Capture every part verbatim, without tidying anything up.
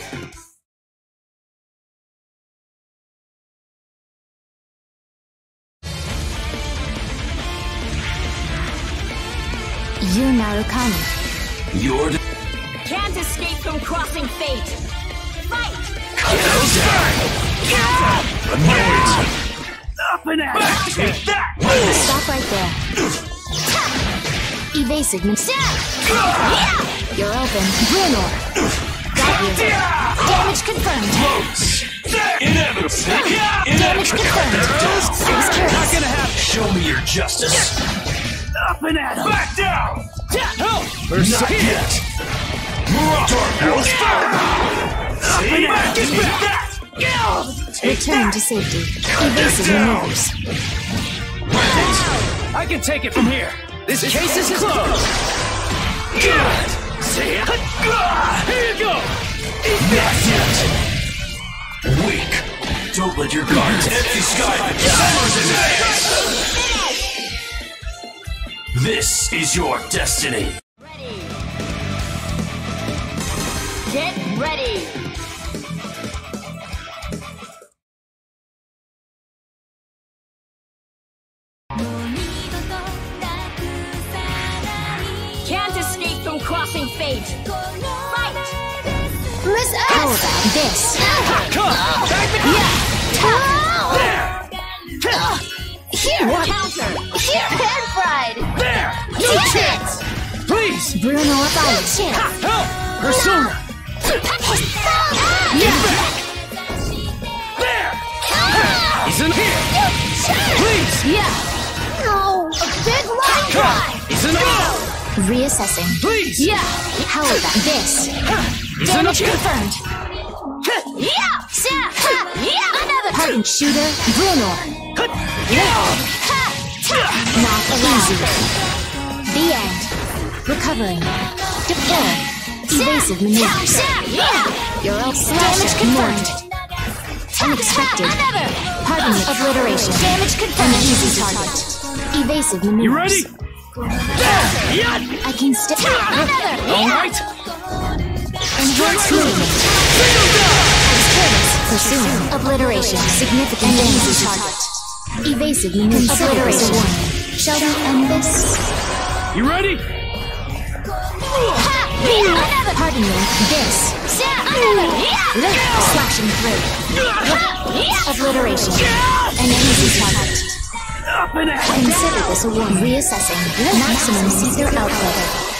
You Narukami. You're Can't escape from crossing fate. Fight! Annoyed! Up and at it! Take that! Stop right there. Evasive mistake. You're open. Bruenor. Got you. Damage confirmed. Inevitable! Damage confirmed. Seems curious. Not gonna happen! Show me your justice! Up and at him! Back down! Help! Not yet! Dark Return to safety. Evasive maneuvers. I can take it from here. This case is closed. Good. Here you go. Not yet! Weak! Don't let your guards empty sky This is your destiny! Ready. Get ready. Can't escape from crossing fate. Fight! Miss X! How about this? Come. Yeah! Here! Counter! Here! Pan fried! There. No chance! Please. Bruno Abaya. Help. Persona. Yeah! There. He's in here. Please. Yeah! No! A big line Come. drive! He's in here. Reassessing. Please. Yeah! How about this? He's in Damage here. confirmed. Yeah! Yeah! Another hardened shooter, Bruenor. Not allowed. The end. Recovering. Deploy. Evasive maneuvers. You're all damage confirmed. Unexpected. Pardon the obliteration. Damage confirmed. An easy target. Evasive maneuvers. You ready? I can still. All right. Enhanced movement. Pursuing. Obliteration. Significant and easy target. Evasive maneuvers. Obliteration. Shall we end this? You ready? Pardon me. This. Slashing through. Obliteration. An easy target. Up and at Consider this a warning. Reassessing. Maximum Caesar output.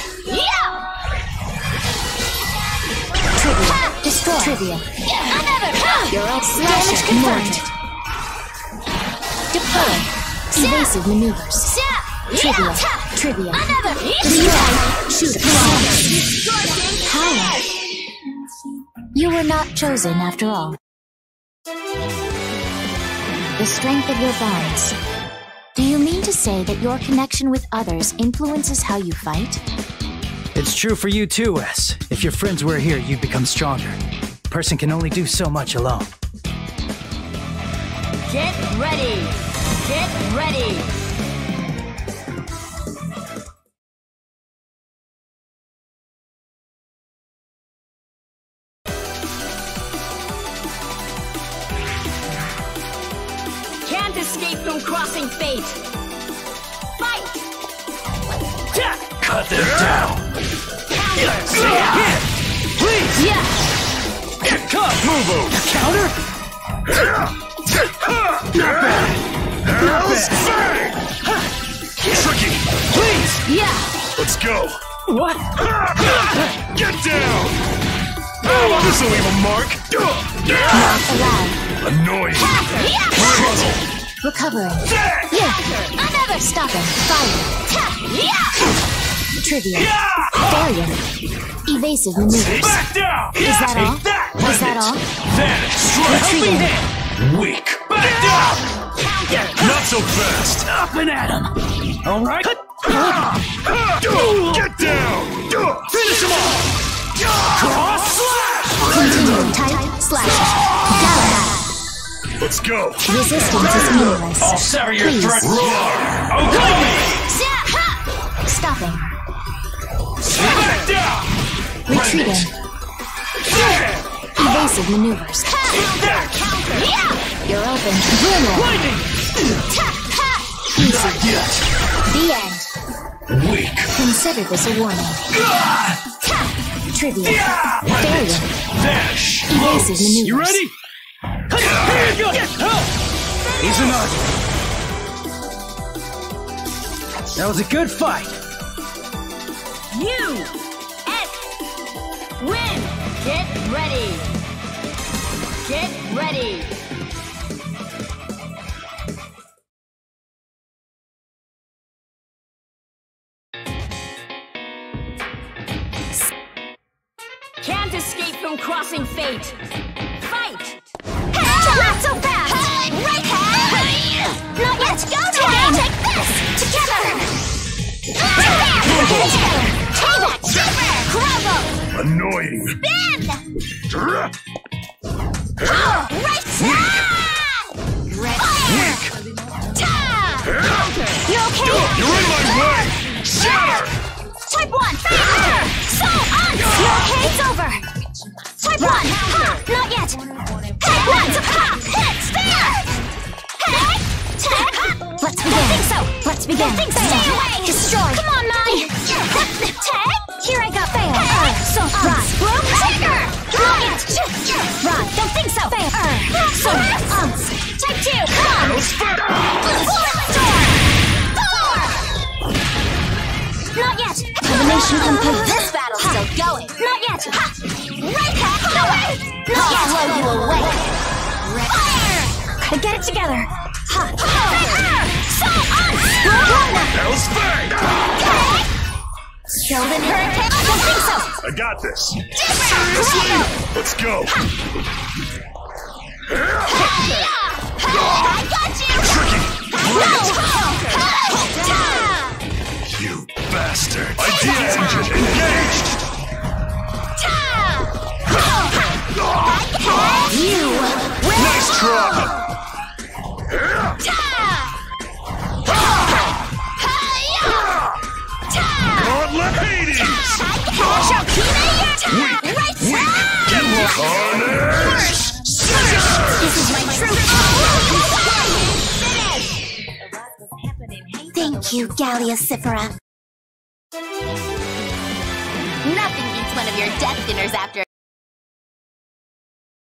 Trivia. Destroy. Trivia. You're all damage confirmed. Deploy. Evasive maneuvers. Trivia. Trivia. Destroy. Shoot. Power. You were not chosen after all. The strength of your bonds. Do you mean to say that your connection with others influences how you fight? It's true for you too, Wes. If your friends were here, you'd become stronger. A person can only do so much alone. Get ready. Get ready. Can't escape from crossing fate. Fight! Cut them down! Please! Yeah! Come! Move over! Counter? Tricky! Please! Yeah! Let's go! What? Get down! Oh, this'll leave a mark! Not allowed. Annoying! Puzzle! Recovering. Yeah! Another! Stopping. Fire. Trivia. Failure. Evasive maneuvers. Back down! Is that all? Take that! Is that all? Vanish! Strike! Retreating. Weak! Back down! Not so fast! Up and at him! All right. Get down! Finish him off! Cross slash! Continuing tight slash. Galahad. Let's go! Resistance is meaningless. I'll sever your Please. throat! Roar! Obey! Stopping. Back down! Retreating. Evasive maneuvers. Counter! Counter! Yeah! You're open. Bruno. Lightning! Easy. Not yet! The end. Weak! Consider this a warning. Trivia. Failure. Dash! Evasive maneuvers. You ready? Here you go! Help! Easy enough. That was a good fight. U S win! Get ready! Get ready! Can't escape from crossing fate! Fight! Not so fast! Right hand! Not yet! Let's go now! Take this! Together! Together! Payback! Super! Bravo! Annoying. Spin! Weak. Right side! Fire! Ta! You okay? You're in my way! Shatter! Type one! Fire! So on! You okay? It's over! Type one! Ha! Not yet! Type one! Ha! Hit! Spare! Hey! Tag! Let's begin! Don't think so! Let's begin! Don't think so! Stay away! Destroy! Come on, Mai! Tag! Here I got fail! So Rod! Bloom! Trigger! Not yet! Rod! Don't think so! Fail! So Umps! Type two! Come on! Bullet Storm! Four! Not yet! Combination complete! This battle's still going! Not yet! Ha! Right hand! No way! Not yet! Blow you away! Fire! Gotta get it together! Ha! Fire! So on! Hell's Fang! Sylvan Hurricane! I don't think so! I got this. Seriously? Let's go. I got you! Tricky. No! You bastard. Idea engine engaged. You! Nice try. Gauntlet Hades. Weak. Weak. Get lost. Punish. This is my true Thank you, Galliosifera. Nothing beats one of your death dinners after